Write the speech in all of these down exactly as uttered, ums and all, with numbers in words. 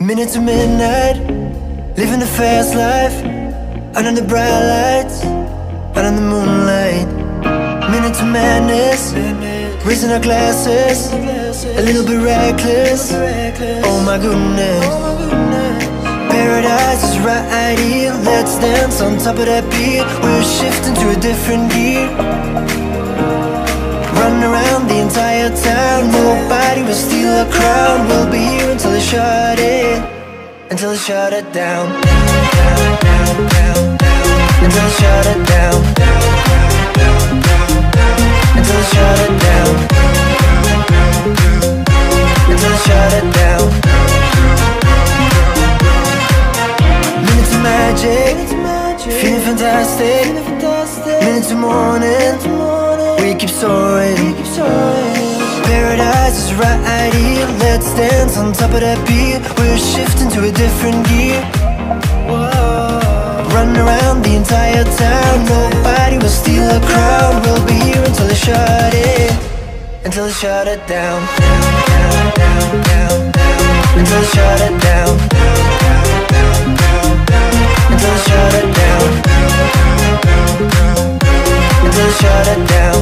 Minute to midnight, living the fast life, under the bright lights, under the moonlight. Minute to madness, raising our glasses, a little bit reckless. Oh my goodness, paradise is right here. Let's dance on top of that beat. We're shifting to a different gear, run around the entire town. Nobody will steal our crown. We'll be here until they shut it, until they shut it down, down, down, down, down, until they shut it down, until they shut it down, until they shut it down. Minutes of magic, feeling fantastic. Minutes of morning, we keep soaring. Paradise is right here. Let's dance on top of that beat. We're shifting to a different gear, run around the entire town. Nobody will steal our crown. We'll be here until they shut it, until they shut it down, down, down, down, down, until they shut it down, until they shut it down, until they shut it down,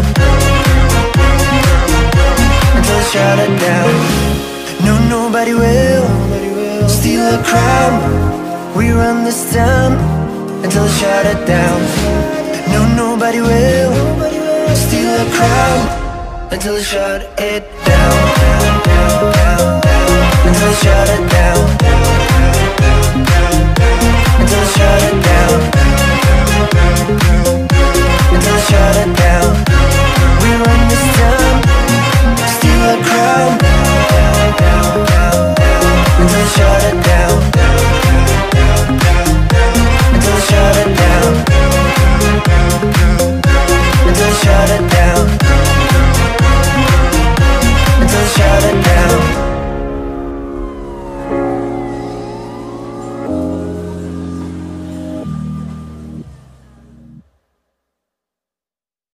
until they shut it down. No, nobody will steal our crown. We run this town until they shut it down. No, nobody will steal our crown until they shut it down, down, down, down, down, until they shut